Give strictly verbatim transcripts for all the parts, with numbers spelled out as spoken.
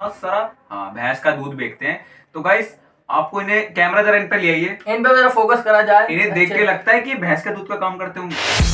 सारा हाँ भैंस का दूध बेचते हैं। तो गाइस आपको इन्हें कैमरा जरा इन पे ले आइए, इन पे जरा फोकस करा जाए। इन्हें देख के लगता है कि भैंस का दूध का काम करते होंगे।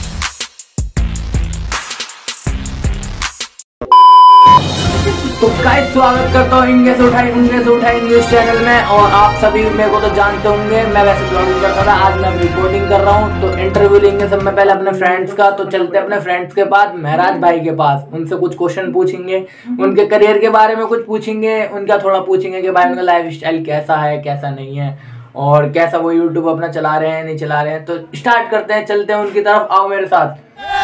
तो गाइस स्वागत करता हूँ इंगे से उठाई इंगे से उठाई न्यूज चैनल में। और आप सभी मेरे को तो जानते होंगे, मैं वैसे ब्लॉगिंग करता था, आज मैं रिपोर्टिंग कर रहा हूँ। तो इंटरव्यू लेंगे सब में पहले अपने फ्रेंड्स का। तो चलते अपने फ्रेंड्स के पास महराज भाई के पास, उनसे कुछ क्वेश्चन पूछेंगे, उनके करियर के बारे में कुछ पूछेंगे, उनका थोड़ा पूछेंगे कि भाई उनका लाइफ स्टाइल कैसा है कैसा नहीं है, और कैसा वो यूट्यूब अपना चला रहे हैं नहीं चला रहे हैं। तो स्टार्ट करते हैं, चलते हैं उनकी तरफ, आओ मेरे साथ।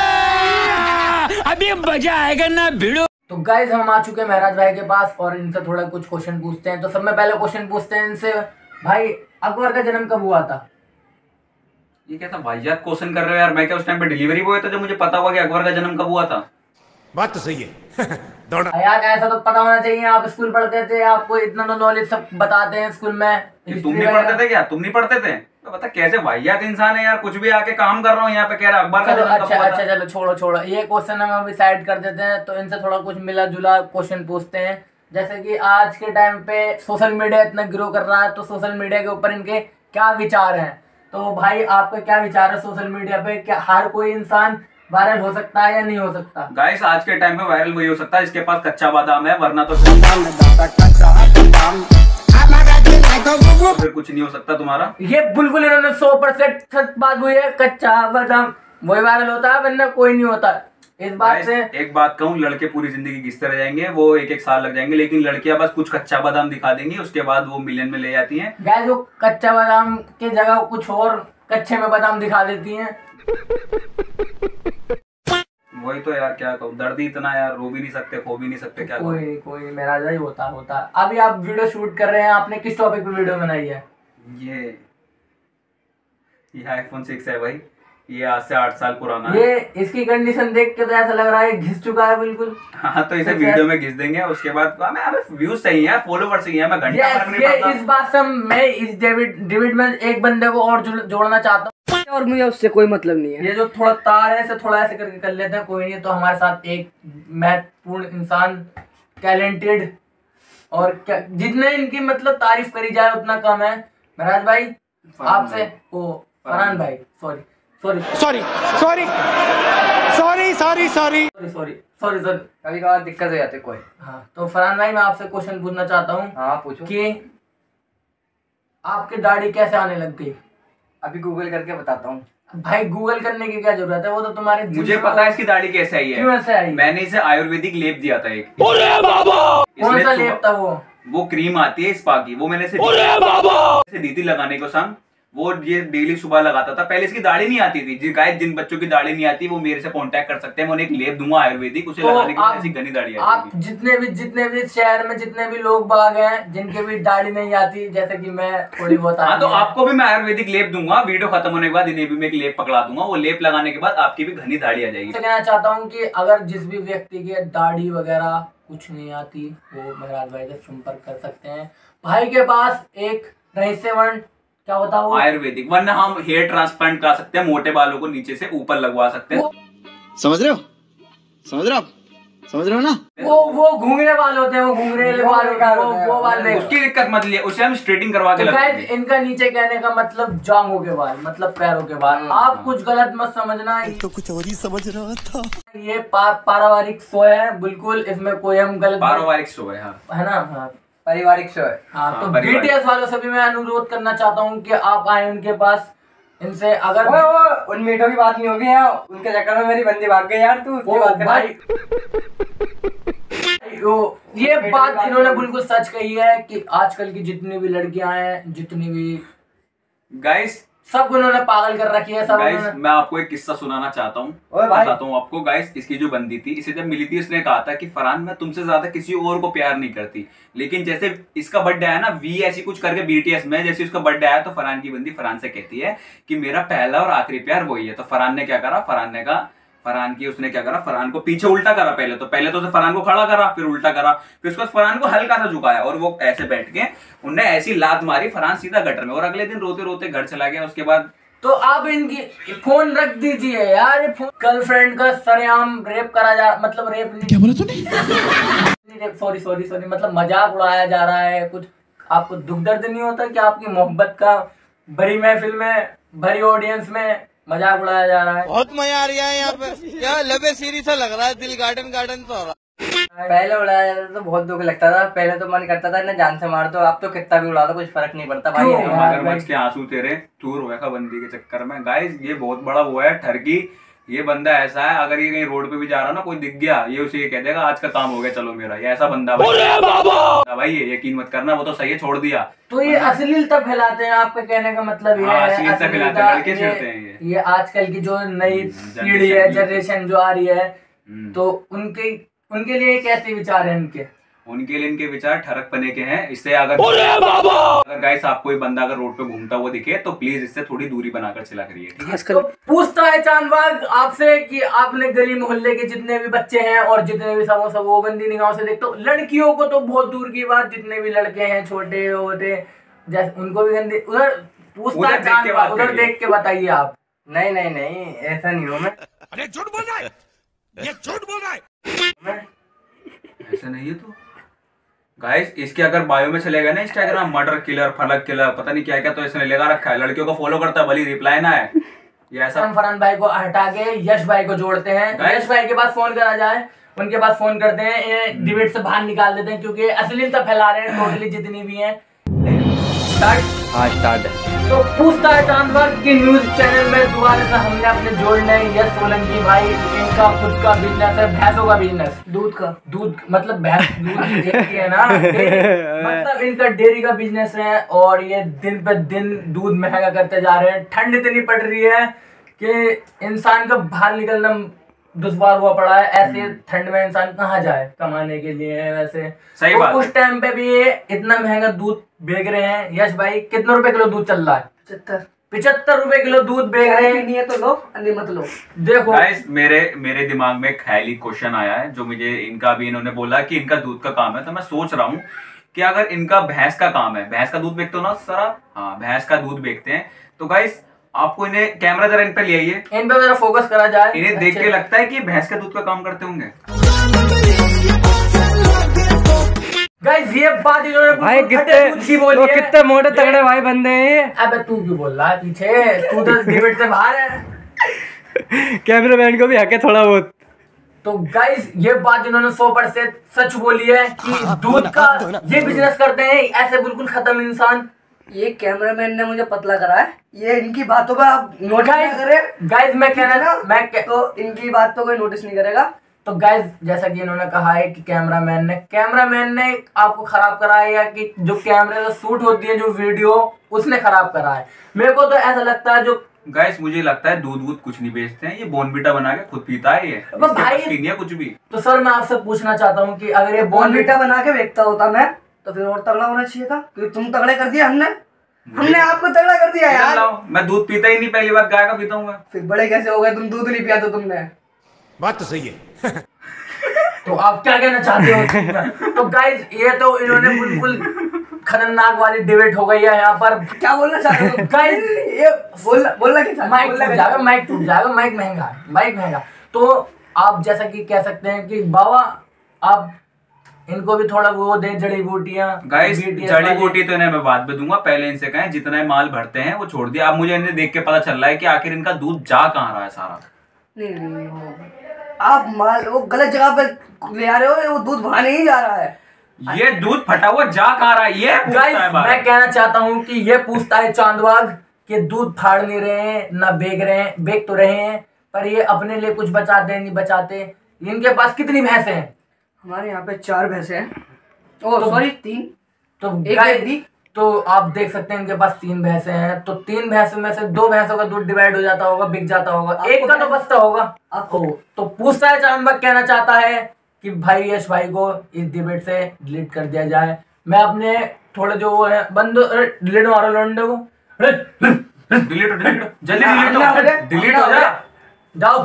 अभी मजा आएगा ना भिड़ो। तो गाइज हम आ चुके हैं महराज भाई के पास और इनसे थोड़ा कुछ क्वेश्चन पूछते हैं। तो सब में पहले क्वेश्चन पूछते हैं इनसे, भाई अकबर का जन्म कब हुआ था? ये कैसा वाहियात क्वेश्चन कर रहे हो यार, मैं क्या उस टाइम पे डिलीवरी बॉय था जब मुझे पता हुआ कि अकबर का जन्म कब हुआ था? बात तो सही है। दौड़ा यार ऐसा तो पता होना चाहिए, आप स्कूल पढ़ते थे, आपको इतना तो नॉलेज सब बताते हैं स्कूल में। तुम नहीं पढ़ते थे क्या? तुम नहीं पढ़ते थे? तो बता कैसे वाहियात इंसान है यार, कुछ भी आके काम कर रहा हूँ यहाँ पे कह रहा अकबर का जन्म अच्छा अच्छा चलो छोड़ो छोड़ो ये क्वेश्चन हम अभी साइड कर देते हैं। तो इनसे थोड़ा कुछ मिला जुला क्वेश्चन पूछते हैं। जैसे कि आज के टाइम पे सोशल मीडिया इतना ग्रो कर रहा है, तो सोशल मीडिया के ऊपर इनके क्या विचार हैं? तो भाई आपका क्या विचार है सोशल मीडिया पे? क्या हर कोई इंसान वायरल हो सकता है या नहीं हो सकता? गाइस आज के टाइम पे वायरल वही हो सकता है जिसके पास कच्चा बादाम है, वरना तो फिर कुछ नहीं हो सकता तुम्हारा। ये बिल्कुल इन्होंने सौ परसेंट सच बात हुई है, कच्चा बादाम वही वायरल होता है, वरना कोई नहीं होता। इस बात से एक बात कहूँ, लड़के पूरी जिंदगी घिसते रह जाएंगे, वो एक एक साल लग जाएंगे, लेकिन लड़कियां बस कुछ कच्चा बादाम दिखा देंगी, उसके बाद वो मिलियन में ले जाती हैं। गाइस वो कच्चा बादाम की जगह कुछ और कच्चे में बादाम दिखा देती हैं। वही तो यार, क्या कहूँ, दर्द ही इतना यार, रो भी नहीं सकते खो भी नहीं सकते, क्या कोई कोई मेरा ही होता होता। अभी आप वीडियो शूट कर रहे हैं, आपने किस टॉपिक पे वीडियो बनाई है? ये ये आईफोन सिक्स है भाई, ये आज से आठ साल पुराना है। ये इसकी कंडीशन देख के तो ऐसा लग रहा है घिस चुका है बिल्कुल। हाँ तो इसे वीडियो में घिस देंगे, उसके बाद हमें हमें व्यूज चाहिए यार, फॉलोवर्स चाहिए। मैं घंटा भर में नहीं पढ़ता। इस बात से मैं इस डेविड डेविड में एक बंदे को और जोड़ना चाहता हूँ, और मुझे उससे कोई मतलब नहीं है। ये जो थोड़ा तार है इसे थोड़ा ऐसे करके कर लेते हैं, कोई नहीं। तो हमारे साथ एक महत्वपूर्ण इंसान, टैलेंटेड, और क्या जितने इनकी मतलब तारीफ करी जाए उतना कम है। महराज भाई आपसे ओ फरहान भाई sorry sorry sorry sorry sorry sorry sorry sorry sorry sorry sorry कभी कभार दिक्कत हो जाती है कोई। हाँ तो फरहान भाई मैं आपसे क्वेश्चन पूछना चाहता हूँ। हाँ पूछो। कि आपकी दाढ़ी कैसे आने लग गई? अभी गूगल करके बताता हूँ। भाई गूगल करने की क्या जरूरत है, वो तो तुम्हारे मुझे पता है इसकी दाढ़ी कैसे आई है। क्यों ऐसे आई? मैंने इसे आयुर्वेदिक लेप दिया था एक। कौन सा लेप था वो? वो क्रीम आती है स्पा की, वो मैंने इसे दी थी लगाने को संग। वो ये डेली सुबह लगाता था, पहले इसकी दाढ़ी नहीं आती थी। गाइस जिन बच्चों की दाढ़ी नहीं आती वो मेरे से कांटेक्ट कर सकते हैं, मैं उन्हें एक लेप दूंगा आयुर्वेदिक, उसे तो लगाने के बाद आप, ऐसी घनी दाढ़ी आ आप जाएगी। जितने भी जितने भी शहर में जितने भी लोग बाग हैं जिनके भी दाढ़ी नहीं आती, जैसे कि मैं थोड़ी बहुत हाँ तो आपको भी मैं आयुर्वेदिक लेप दूंगा, वीडियो खत्म होने के बाद इन्हें भी मैं एक लेप पकड़ा दूंगा, वो लेप लगाने के बाद आपकी भी घनी दाढ़ी आ जाएगी। कहना चाहता हूँ कि अगर जिस भी व्यक्ति की दाढ़ी वगैरह कुछ नहीं आती वो महराज भाई से संपर्क कर सकते हैं। भाई के पास एक रहस्यवर्ण क्या बताओ आयुर्वेदिक, वरना हम हेयर ट्रांसप्लांट करा सकते हैं, मोटे बालों को नीचे से ऊपर लगवा सकते हैं। समझ रहे हो समझ रहे हो आप समझ रहे हो ना? वो वो घूंघरे बाल होते हैं, वो घूंघरे बाल वो वो बाल नहीं, उसकी दिक्कत मत लिए, उसे हम स्ट्रेटिंग करवा के लगाएंगे। इनका नीचे कहने का मतलब जांघों के बाल मतलब पैरों के बाल। आप कुछ गलत मत समझना, तो कुछ और ही समझ रहा था। ये पा, पारिवारिक शो है बिल्कुल, इसमें कोई हम गलत पारिवारिक शो है। हाँ है ना? हाँ पारिवारिक शो है। हाँ तो बीटीएस वालों से भी मैं अनुरोध करना चाहता हूँ कि आप आए उनके पास, इनसे अगर वो, वो, उन मीठों की बात नहीं होगी यार, उनके चक्कर में मेरी बंदी भाग गई यार। तू उसकी बात कर भाई वो ये बात इन्होंने बिल्कुल सच कही है कि आजकल की जितनी भी लड़कियां हैं, जितनी भी गाइस सब उन्होंने पागल कर रखी है सब। गाइस मैं आपको एक किस्सा सुनाना चाहता हूँ, बताता हूँ आपको। गाइस इसकी जो बंदी थी, इसे जब मिली थी इसने कहा था कि फरहान मैं तुमसे ज्यादा किसी और को प्यार नहीं करती, लेकिन जैसे इसका बर्थडे आया ना, वी ऐसी कुछ करके बीटीएस में, जैसे उसका बर्थडे आया तो फरहान की बंदी फरहान से कहती है कि मेरा पहला और आखिरी प्यार वही है। तो फरहान ने क्या करा, फरहान ने कहा फरहान की उसने क्या करा, फरहान को पीछे उल्टा करा। पहले तो पहले तो फरहान को खड़ा करा, फिर उल्टा करा, फिर उसके बाद फरहान को हल्का सा झुकाया और वो ऐसे बैठ के उनने ऐसी लात मारी, फरहान सीधा गटर में, और अगले दिन रोते रोते घर चला गया। उसके बाद तो आप इनकी फोन रख दीजिए यार, गर्लफ्रेंड का सरेआम रेप करा जा, मतलब रेप नहीं, क्या बोला तूने? सॉरी सॉरी सॉरी मतलब मजाक उड़ाया जा रहा है, कुछ आपको दुख दर्द नहीं होता कि आपकी मोहब्बत का बड़ी महफिल में, बड़ी ऑडियंस में मजाक उड़ाया जा रहा है? बहुत मजा आ रहा है यहाँ पे, क्या लबे सीरी सा लग रहा है, दिल गार्डन गार्डन सा हो रहा है। पहले उड़ाया जाता तो बहुत दुख लगता था, पहले तो मन करता था ना जान से मार दो, अब तो कितना भी उड़ा दो कुछ फर्क नहीं पड़ता भाई। मगरमच्छ के आंसू तेरे चूर हुए का बंदी के चक्कर में। गाइस ये बहुत बड़ा वो है ठरकी, ये बंदा ऐसा है अगर ये कहीं रोड पे भी जा रहा ना, कोई दिख गया ये उसे ये कह देगा आज का काम हो गया चलो मेरा, ये ऐसा बंदा भाई। भाई ये यकीन मत करना, वो तो सही है छोड़ दिया। तो ये अश्लीलता फैलाते हैं, आपका कहने का मतलब ये हाँ, है अश्लीलता फैलाते हैं, लड़के छेड़ते हैं ये। ये आजकल की जो नई पीढ़ी है, जनरेशन जो आ रही है, तो उनके उनके लिए कैसे विचार है इनके? उनके लिए इनके विचार ठरक पने के हैं। इससे अगर अगर गाइस आपको कोई बंदा अगर रोड पे घूमता हुआ दिखे तो प्लीज इससे थोड़ी दूरी बनाकर चला करिए, ठीक है? तो पूछता है चांदबाग आपसे कि आपने गली मोहल्ले के जितने भी बच्चे हैं और जितने भी सब सब वो गंदी निगाहों से देखते हो, लड़कियों को तो बहुत दूर की बात, जितने भी लड़के हैं छोटे होते जैसे उनको भी गंदी, उधर पूछता है चांदबाग, उधर देख के बताइए आप। नहीं नहीं नहीं ऐसा नहीं हूँ मैं। अरे झूठ बोल रहा है, ये झूठ बोल रहा है। ऐसा नहीं है तो गाइस इसके अगर बायो में चले गए ना इंस्टाग्राम, मर्डर किलर, फलक किलर, पता नहीं क्या क्या तो इसने लगा रखा है, लड़कियों को फॉलो करता है भली रिप्लाई ना है ये ऐसा। हम फरहान भाई को हटा के यश भाई को जोड़ते हैं, यश भाई के पास फोन करा जाए, उनके पास फोन करते हैं, ये डिबेट से बाहर निकाल देते हैं क्योंकि अश्लीलता फैला रहे हैं टोटली जितनी भी हैं। हाँ स्टार्ट है। तो पूछता है चांदबाग के न्यूज चैनल में दोबारा से हमने अपने जोड़ने यश सोलंकी भाई, इनका खुद का बिजनेस है भैंसों का बिजनेस, दूध का दूध मतलब भैंस दूध देती है ना, मतलब इनका डेयरी का बिजनेस है और ये दिन पे दिन दूध महंगा करते जा रहे हैं। ठंड इतनी पड़ रही है कि इंसान का बाहर निकलना दुश्वार हुआ पड़ा है, ऐसे ठंड में इंसान कहाँ जाए कमाने के लिए? वैसे सही तो बात उस टाइम पे भी ये इतना महंगा दूध बेच रहे हैं। यश भाई कितने रुपए किलो दूध चल रहा है? पचहत्तर पिछहत्तर रुपए किलो दूध बेच रहे हैं। नहीं है तो लो, अन्य मत लो। देखो गाइस मेरे मेरे दिमाग में एक ख्याली क्वेश्चन आया है जो मुझे, इनका भी इन्होंने बोला कि इनका दूध का काम है, तो मैं सोच रहा हूँ कि अगर इनका भैंस का काम है, भैंस का दूध बेचते हो ना सारा, हाँ भैंस का दूध बेचते हैं, तो गाइस आपको इन्हें कैमरा जरा इन पे ले आइए, इन पे जरा फोकस करा जाए। इन्हें देख के लगता है कि भैंस के दूध का काम करते होंगे। गाइस ये बात इन्होंने भाई कितने बोली है, कितने मोटे तगड़े भाई बंदे हैं। अबे तू क्यों बोल रहा है पीछे, तू तो डिबेट से बाहर है। कैमरामैन को भी हक है थोड़ा बहुत। तो गाइस ये बात इन्होंने सौ परसेंट सच बोली है कि दूध का ये बिजनेस करते हैं ऐसे बिल्कुल खत्म इंसान। ये कैमरामैन ने मुझे पतला करा है, ये इनकी बातों पे आप नोटिस नहीं करें। गाइस मैं कहना मैं कह, तो इनकी बात तो कोई नोटिस नहीं करेगा। तो गाइस जैसा कि इन्होंने कहा है कि कैमरामैन ने कैमरामैन ने आपको खराब करा है, या कि जो कैमरे से शूट होती है जो वीडियो उसने खराब करा है? मेरे को तो ऐसा लगता है जो गाइस मुझे लगता है दूध वूध कुछ नहीं बेचते हैं, ये बोनविटा बना के खुद पीता है ये, भाई नहीं है कुछ भी। तो सर मैं आपसे पूछना चाहता हूँ कि अगर ये बोनविटा बना के बेचता होता मैं तो फिर और तगड़ा होना चाहिए था, क्योंकि तुम तगड़े कर दिया हमने हमने आपको तगड़ा कर दिया यार। मैं दूध पीता ही नहीं, पहली बार गाय का पीता हूँ मैं। फिर बड़े कैसे हो गए? तुम दूध नहीं पिया तो तुमने। बात तो सही है। तो आप क्या कहना चाहते हो? तो गाइस ये तो इन्होंने बिल्कुल खतरनाक वाली डिबेट हो गई है यहाँ पर। क्या बोलना चाहते हो गाइस? ये बोलना बोलना क्या? माइक टूट जाएगा, माइक टूट जाएगा, माइक महंगा है, माइक महंगा। तो आप जैसा कि कह सकते हैं कि बाबा आप इनको भी थोड़ा वो दे जड़ी बूटियां। गाइस जड़ी बूटी तो इन्हें मैं बाद में दूंगा, पहले इनसे कहें जितना माल भरते हैं वो छोड़ दिया। अब मुझे इन्हें देख के पता चल रहा है कि आखिर इनका दूध जा कहाँ रहा है सारा। नहीं नहीं वो आप माल वो गलत जगह पे ले आ रहे हो, वो दूध वहां नहीं जा रहा है। ये दूध फटा हुआ जा कहाँ रहा है? ये गाइस मैं कहना चाहता हूँ कि ये पूछता है चांदबाग कि दूध फाड़ नहीं रहे हैं ना बेच रहे हैं, बेच तो रहे हैं पर ये अपने लिए कुछ बचाते नहीं बचाते। इनके पास कितनी भैंसे हैं? हमारे यहाँ पे चार भैंसे हैं। ओ सॉरी तीन। तो एक गाइस तो आप देख सकते हैं इनके पास तीन भैंसे हैं, तो तीन भैंसों में से दो भैंसों का दूध डिवाइड हो जाता होगा, बिक जाता होगा, एक का तो बचता होगा आपको। तो पूछता है चांदबाग कहना चाहता है कि भाई यश भाई को इस डिबेट से डिलीट कर दिया जाए। मैं अपने थोड़े जो वो है बंदो डिलीट मारो लौंडे को, डिलीट डिलीट जल्दी डिलीट डिलीट हो जाए जाओ।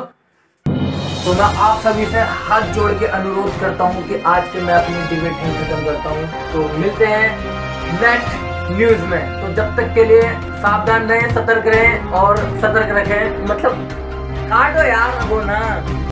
तो मैं आप सभी से हाथ जोड़ के अनुरोध करता हूं कि आज के मैं अपनी डिबेट यहीं खत्म करता हूं। तो मिलते हैं नेक्स्ट न्यूज में। तो जब तक के लिए सावधान रहें, सतर्क रहें और सतर्क रखें। मतलब काटो यार वो ना।